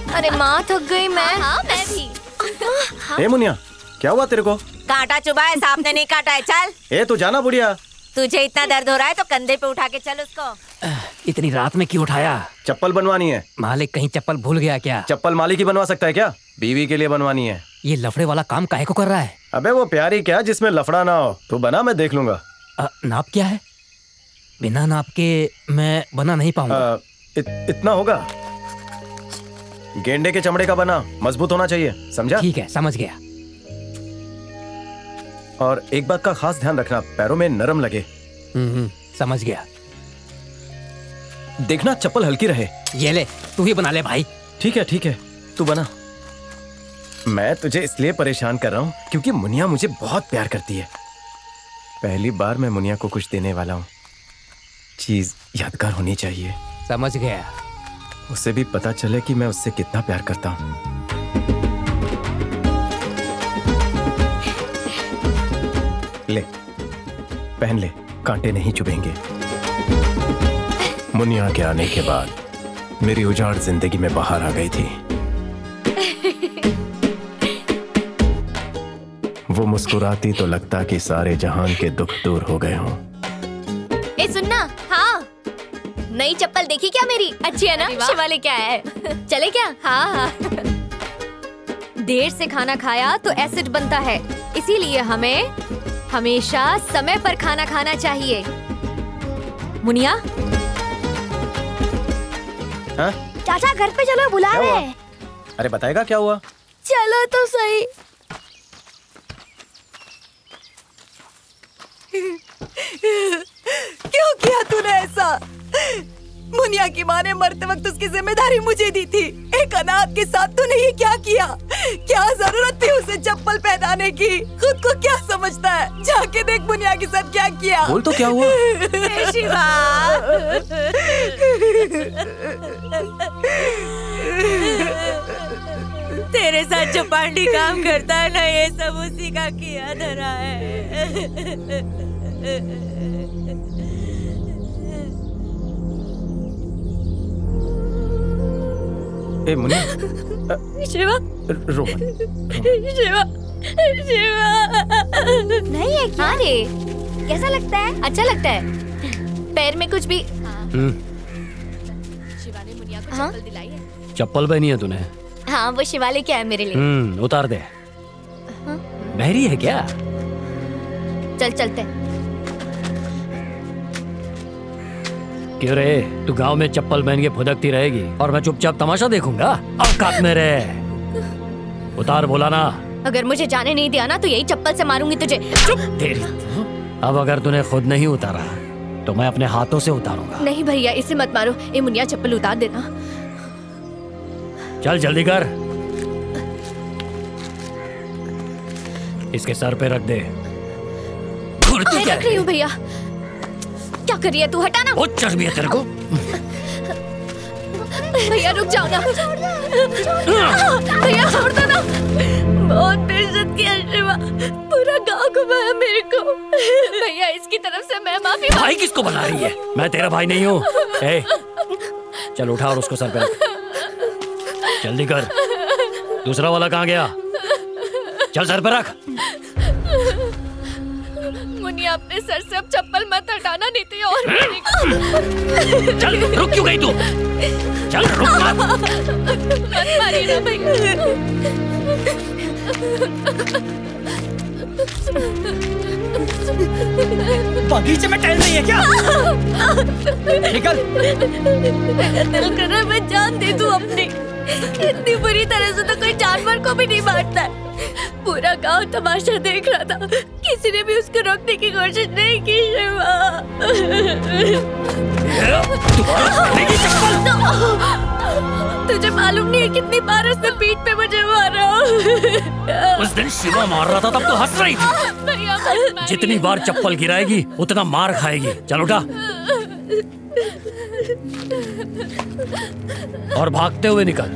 अरे माँ थक गई मैं। हाँ मैं भी। ए मुनिया, क्या हुआ तेरे को? कांटा चुभा है, सांप ने नहीं काटा है। चल। ए तू जाना बुढ़िया। तुझे इतना दर्द हो रहा है तो कंधे पे उठा के चल उसको। इतनी रात में क्यों उठाया? चप्पल बनवानी है। मालिक कहीं चप्पल भूल गया क्या? चप्पल मालिक ही बनवा सकता है क्या? बीवी के लिए बनवानी है। ये लफड़े वाला काम काहे को कर रहा है? अबे वो प्यारी क्या जिसमें लफड़ा ना हो। तू बना, मैं देख लूंगा। नाप क्या है? बिना नाप के मैं बना नहीं पाऊंगा। इतना होगा। गेंडे के चमड़े का बना, मजबूत होना चाहिए, समझा? ठीक है, समझ गया। और एक बात का खास ध्यान रखना, पैरों में नरम लगे। समझ गया। देखना चप्पल हल्की रहे। ये ले, तू ही बना ले भाई। ठीक है, तू बना। मैं तुझे इसलिए परेशान कर रहा हूँ क्योंकि मुनिया मुझे बहुत प्यार करती है। पहली बार मैं मुनिया को कुछ देने वाला हूँ। चीज यादगार होनी चाहिए। समझ गया। उसे भी पता चले कि मैं उससे कितना प्यार करता हूँ। ले, पहन ले, कांटे नहीं चुभेंगे। मुनिया के आने के बाद मेरी उजाड़ जिंदगी में बाहर आ गई थी। वो मुस्कुराती तो लगता कि सारे जहान के दुख दूर हो गए हों। ए सुनना। हाँ, नई चप्पल देखी क्या मेरी? अच्छी है ना? शिवाले क्या है? चले क्या? हाँ। देर से खाना खाया तो एसिड बनता है, इसीलिए हमें हमेशा समय पर खाना खाना चाहिए। मुनिया। हाँ? चाचा घर पे चलो, बुला रहे हैं। अरे बताएगा क्या हुआ? चलो तो सही। क्यों किया तूने ऐसा? मुनिया की माँ ने मरते वक्त उसकी जिम्मेदारी मुझे दी थी। एक अनाथ के साथ तूने ये क्या किया? क्या जरूरत थी उसे चप्पल पहनाने की? खुद को क्या समझता है? जाके देख मुनिया के साथ क्या किया। बोल तो क्या हुआ? शिवा। तेरे साथ जो पांडी काम करता है ना, ये सब उसी का किया धरा है। ए मुनिया। शिवा। रो मत। शिवा। नहीं है क्या रे? कैसा लगता है? अच्छा लगता है। पैर में कुछ भी? शिवा ने मुनिया को चप्पल दिलाई है। चप्पल पहनी है तूने? हाँ, वो शिवाले क्या है मेरे लिए। उतार दे। बहरी है क्या? चल चलते। क्यों रे, तू गांव में चप्पल पहन के फुदकती रहेगी और मैं चुपचाप तमाशा देखूंगा? औकात में रहे। उतार बोला ना। अगर मुझे जाने नहीं दिया ना तो यही चप्पल से मारूंगी तुझे। चुप तेरी। अब अगर तूने खुद नहीं उतारा तो मैं अपने हाथों से उतारूंगा। नहीं भैया, इसे मत मारो। ए मुनिया, चप्पल उतार देना। चल जल्दी कर। इसके सर पे रख दे। रख रही हूँ भैया। क्या कर रही है तू? हटाना। बहुत चर्बी है तेरे को। भैया रुक जाओ ना। भैया छोड़ दो ना। बहुत बेइज्जत किया शिवा, पूरा गांव घुमाया मेरे को। भैया इसकी तरफ से मैं माफी। भाई किसको बना रही है? मैं तेरा भाई नहीं हूँ। चल उठा और उसको सर पे रख। जल्दी कर। दूसरा वाला कहाँ गया? चल सर पे रख। मुनिया अपने सर से अब चप्पल मत हटाना, नहीं तो ये और चल रुक क्यों गई तू? चल रुक मत मारिए ना भैया। बगीचे में टहल रही है क्या? निकल। मेरा दिल कर रहा है मैं जान दे दूं अपनी। इतनी बुरी तरह से तो कोई जानवर को भी नहीं मारता है। पूरा गांव तमाशा देख रहा था, किसी ने भी उसको रोकने की कोशिश नहीं की। शिवा तुझे मालूम नहीं है कितनी बार उसने पीठ पे मुझे मारा। उस दिन शिवा मार रहा था तब तो हंस रही थी। जितनी बार चप्पल गिराएगी उतना मार खाएगी। चल उठा और भागते हुए निकल।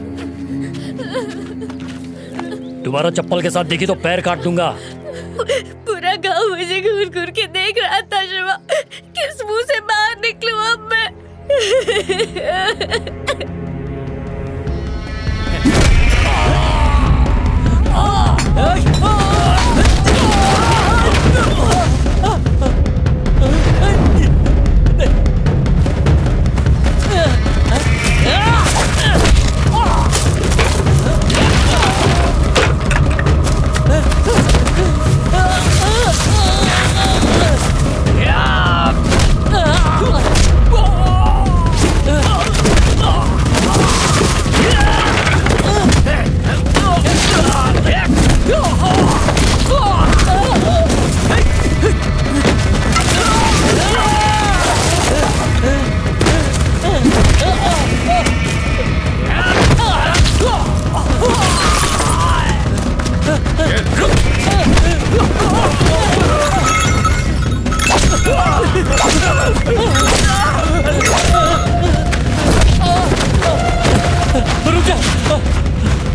दोबारा चप्पल के साथ दिखी तो पैर काट दूंगा। पूरा गांव मुझे घूर घूर के देख रहा था शिवा, किस मुंह से बाहर निकलूं अब मैं।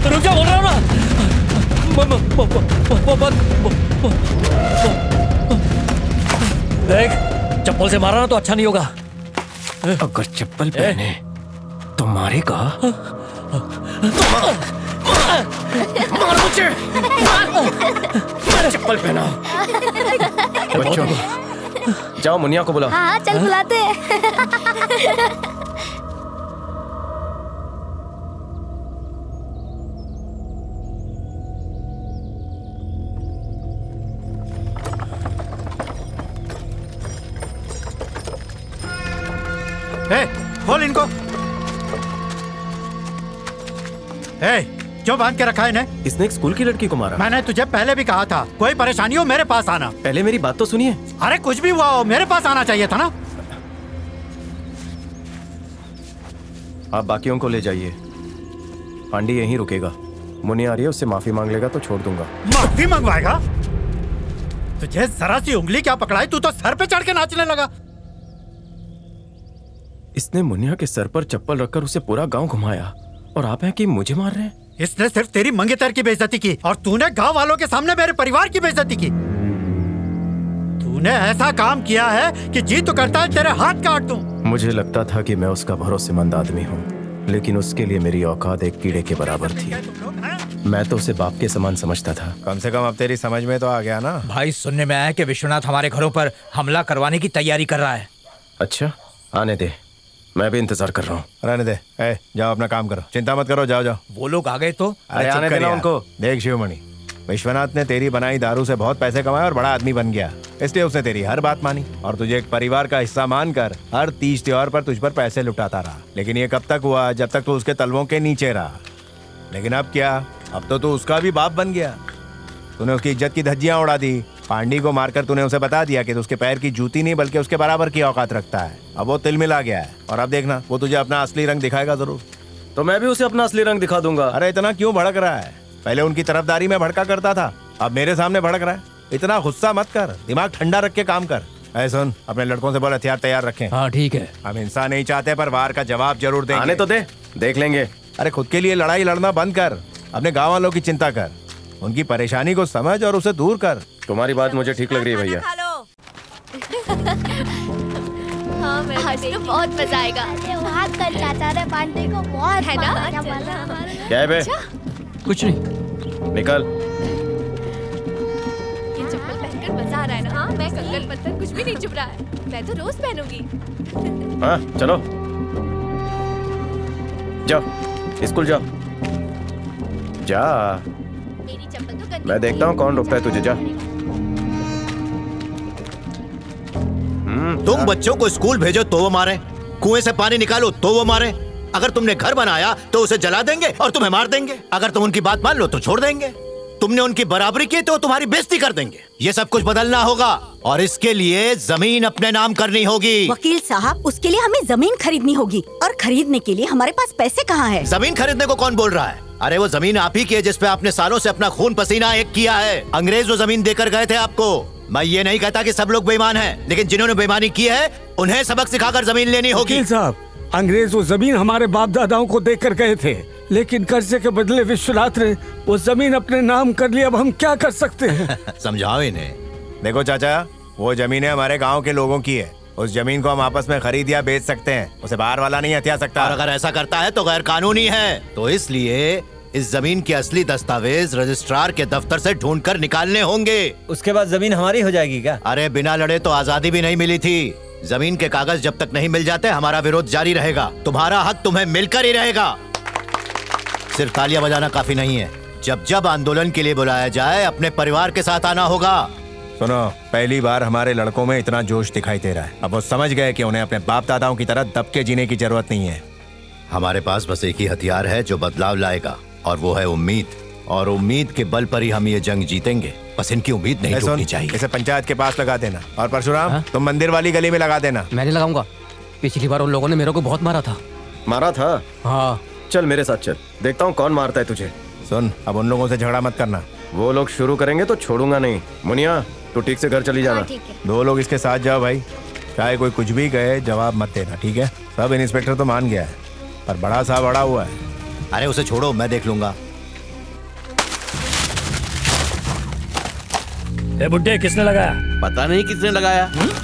रुक जा, बोल रहा हूँ ना। देख, चप्पल से मारा ना तो अच्छा नहीं होगा। अगर चप्पल पहने तो मारेगा। मार मुझे, चप्पल पहना। बच्चों, जाओ मुनिया को बुलाओ। हाँ चल बुलाते हैं। खोल इनको। क्यों बांध के रखा है इन्हें? इसने एक स्कूल की लड़की को मारा। मैंने तुझे पहले भी कहा था, कोई परेशानी हो मेरे पास आना। पहले मेरी बात तो सुनिए। अरे कुछ भी हुआ हो मेरे पास आना चाहिए था ना। आप बाकियों को ले जाइए, पांडी यहीं रुकेगा। मुनिया आ रही है, उससे माफी मांग लेगा तो छोड़ दूंगा। माफी मंगवाएगा? तुझे जरा सी उंगली क्या पकड़ाई, तू तो सर पे चढ़ के नाचने लगा। इसने मुनिया के सर पर चप्पल रखकर उसे पूरा गांव घुमाया और आप हैं कि मुझे मार रहे हैं। इसने सिर्फ तेरी मंगेतर की बेइज्जती की और तूने गांव वालों के सामने मेरे परिवार की बेइज्जती की। तूने ऐसा काम किया है कि जी तो करता है तेरे हाथ काट दूं। मुझे लगता था कि मैं उसका भरोसेमंद आदमी हूँ, लेकिन उसके लिए मेरी औकात एक कीड़े के बराबर थी। मैं तो उसे बाप के समान समझता था। कम से कम अब तेरी समझ में तो आ गया ना। भाई सुनने में आया कि विश्वनाथ हमारे घरों पर हमला करवाने की तैयारी कर रहा है। अच्छा, आने दे, मैं भी इंतजार कर रहा हूँ। रहने दे, जाओ अपना काम करो, चिंता मत करो, जाओ जाओ। वो लोग आ गए तो अरे आने देना उनको। देख शिवमणि, विश्वनाथ ने तेरी बनाई दारू से बहुत पैसे कमाए और बड़ा आदमी बन गया, इसलिए उसने तेरी हर बात मानी और तुझे एक परिवार का हिस्सा मानकर हर तीज त्योहार पर तुझ पर पैसे लुटाता रहा। लेकिन ये कब तक हुआ? जब तक तू उसके तलवों के नीचे रहा। लेकिन अब क्या? अब तो तू उसका भी बाप बन गया। तूने उसकी इज्जत की धज्जियां उड़ा दी। पांडी को मारकर तूने उसे बता दिया कि तू उसके पैर की जूती नहीं बल्कि उसके बराबर की औकात रखता है। अब वो तिल मिला गया है और अब देखना वो तुझे अपना असली रंग दिखाएगा जरूर। तो मैं भी उसे अपना असली रंग दिखा दूंगा। अरे इतना क्यों भड़क रहा है? पहले उनकी तरफदारी में भड़का करता था, अब मेरे सामने भड़क रहा है। इतना गुस्सा मत कर, दिमाग ठंडा रख के काम कर। ऐ सुन, अपने लड़कों से बोल हथियार तैयार रखें। हाँ ठीक है। हम हिंसा नहीं चाहते पर वार का जवाब जरूर देंगे। आने तो दे, देख लेंगे। अरे खुद के लिए लड़ाई लड़ना बंद कर, अपने गाँव वालों की चिंता कर, उनकी परेशानी को समझ और उसे दूर कर। तुम्हारी बात मुझे ठीक लग रही है भैया। हाँ मैं आज तो बहुत मजा आएगा। बात कर चाचा ने पांडे को बहुत है ना? क्या है बे? कुछ नहीं, निकल। ये चप्पल पहनकर मजा आ रहा है ना? हाँ मैं कंगन पत्थर कुछ भी नहीं चुभ रहा है, मैं तो रोज पहनूंगी। हाँ चलो जाओ, स्कूल जाओ। जा, मेरी चप्पल तो गंदी। मैं देखता हूँ कौन रोकता है तुझे। जा। तुम बच्चों को स्कूल भेजो तो वो मारे, कुएं से पानी निकालो तो वो मारे। अगर तुमने घर बनाया तो उसे जला देंगे और तुम्हें मार देंगे। अगर तुम उनकी बात मान लो तो छोड़ देंगे। तुमने उनकी बराबरी की तो तुम्हारी बेइज्जती कर देंगे। ये सब कुछ बदलना होगा और इसके लिए जमीन अपने नाम करनी होगी। वकील साहब, उसके लिए हमें जमीन खरीदनी होगी और खरीदने के लिए हमारे पास पैसे कहाँ हैं? जमीन खरीदने को कौन बोल रहा है? अरे वो जमीन आप ही की है जिसपे आपने सालों से अपना खून पसीना एक किया है। अंग्रेज वो जमीन देकर गए थे आपको। मैं ये नहीं कहता कि सब लोग बेईमान हैं, लेकिन जिन्होंने बेईमानी की है उन्हें सबक सिखाकर जमीन लेनी होगी। वकील साहब, अंग्रेज वो जमीन हमारे बाप दादाओं को देकर गए थे, लेकिन कर्जे के बदले विश्वनाथ ने वो जमीन अपने नाम कर ली। अब हम क्या कर सकते हैं? समझाओ इन्हें। देखो चाचा, वो जमीनें हमारे गांव के लोगों की है। उस जमीन को हम आपस में खरीद या बेच सकते हैं, उसे बाहर वाला नहीं हथिया सकता। और अगर ऐसा करता है तो गैर कानूनी है। तो इसलिए इस जमीन के असली दस्तावेज रजिस्ट्रार के दफ्तर से ढूंढकर निकालने होंगे। उसके बाद जमीन हमारी हो जाएगी क्या? अरे बिना लड़े तो आजादी भी नहीं मिली थी। जमीन के कागज जब तक नहीं मिल जाते हमारा विरोध जारी रहेगा। तुम्हारा हक तुम्हें मिलकर ही रहेगा। सिर्फ तालियां बजाना काफी नहीं है। जब जब आंदोलन के लिए बुलाया जाए अपने परिवार के साथ आना होगा। सुनो, पहली बार हमारे लड़कों में इतना जोश दिखाई दे रहा है। अब वो समझ गए कि उन्हें अपने बाप दादाओं की तरह दब के जीने की जरूरत नहीं है। हमारे पास बस एक ही हथियार है जो बदलाव लाएगा और वो है उम्मीद। और उम्मीद के बल पर ही हम ये जंग जीतेंगे। बस इनकी उम्मीद नहीं टूटनी चाहिए। इसे पंचायत के पास लगा देना और परशुराम तुम मंदिर वाली गली में लगा देना। मैं नहीं लगाऊंगा। पिछली बार उन लोगों ने मेरे को बहुत मारा था। मारा था? हाँ। चल मेरे साथ चल, देखता हूँ कौन मारता है तुझे। सुन, अब उन लोगों से झगड़ा मत करना। वो लोग शुरू करेंगे तो छोड़ूंगा नहीं। मुनिया, तू ठीक से घर चली जाना। दो लोग इसके साथ जाओ भाई। चाहे कोई कुछ भी कहे जवाब मत देना, ठीक है? सब इंस्पेक्टर तो मान गया है पर बड़ा साहब बड़ा हुआ है। अरे उसे छोड़ो, मैं देख लूंगा। ए बुड्ढे, किसने लगाया? पता नहीं किसने लगाया।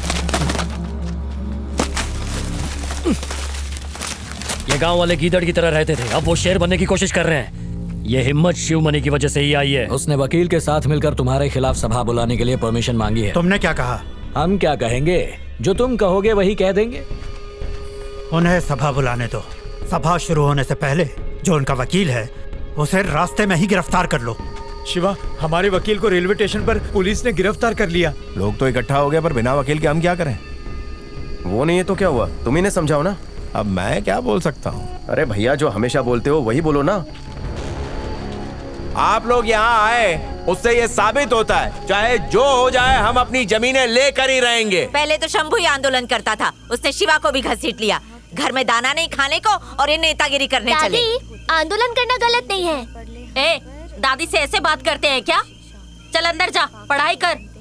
ये गांव वाले गीदड़ की तरह रहते थे, अब वो शेर बनने की कोशिश कर रहे हैं। ये हिम्मत शिवमणि की वजह से ही आई है। उसने वकील के साथ मिलकर तुम्हारे खिलाफ सभा बुलाने के लिए परमिशन मांगी है। तुमने क्या कहा? हम क्या कहेंगे, जो तुम कहोगे वही कह देंगे। उन्हें सभा बुलाने दो। सभा शुरू होने से पहले जो उनका वकील है उसे रास्ते में ही गिरफ्तार कर लो। शिवा, हमारे वकील को रेलवे स्टेशन पर पुलिस ने गिरफ्तार कर लिया। लोग तो इकट्ठा हो गए, पर बिना वकील के हम क्या करें? वो नहीं है तो क्या हुआ, तुम ही ने समझाओ ना। अब मैं क्या बोल सकता हूँ? अरे भैया, जो हमेशा बोलते हो वही बोलो ना। आप लोग यहाँ आए उससे ये साबित होता है चाहे जो हो जाए हम अपनी जमीनें लेकर ही रहेंगे। पहले तो शंभू ही आंदोलन करता था, उसने शिवा को भी घसीट लिया। घर में दाना नहीं खाने को और ये नेतागिरी करने चले। आंदोलन करना गलत नहीं है। ए, दादी से ऐसे बात करते हैं क्या? चल अंदर जा, पढ़ाई कर।